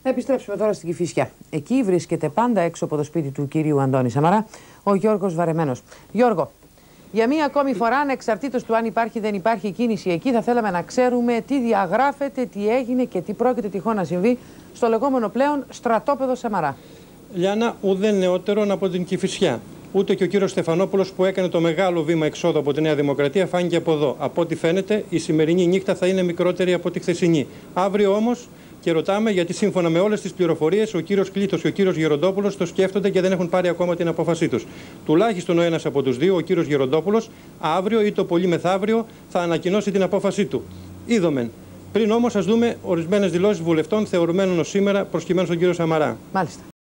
Θα επιστρέψουμε τώρα στην Κηφισιά. Εκεί βρίσκεται πάντα έξω από το σπίτι του κυρίου Αντώνη Σαμαρά ο Γιώργος Βαρεμένος. Γιώργο, για μία ακόμη φορά, ανεξαρτήτως του αν υπάρχει ή δεν υπάρχει κίνηση εκεί, θα θέλαμε να ξέρουμε τι διαγράφεται, τι έγινε και τι πρόκειται τυχόν να συμβεί στο λεγόμενο πλέον στρατόπεδο Σαμαρά. Λιάννα, ουδέν νεότερον από την Κηφισιά. Ούτε και ο κύριος Στεφανόπουλος που έκανε το μεγάλο βήμα εξόδου από τη Νέα Δημοκρατία φάνηκε από εδώ. Από ό,τι φαίνεται, η σημερινή νύχτα θα είναι μικρότερη από τη χθεσινή. Αύριο όμως, και ρωτάμε γιατί σύμφωνα με όλες τις πληροφορίες, ο κύριος Κλήτος και ο κύριος Γεροντόπουλος το σκέφτονται και δεν έχουν πάρει ακόμα την απόφασή τους. Τουλάχιστον ο ένας από τους δύο, ο κύριος Γεροντόπουλος, αύριο ή το πολύ μεθαύριο θα ανακοινώσει την απόφασή του. Είδομεν. Πριν όμως, ας δούμε ορισμένες δηλώσεις βουλευτών θεωρουμένων ως σήμερα προσκειμένων στον κύριο Σαμαρά. Μάλιστα.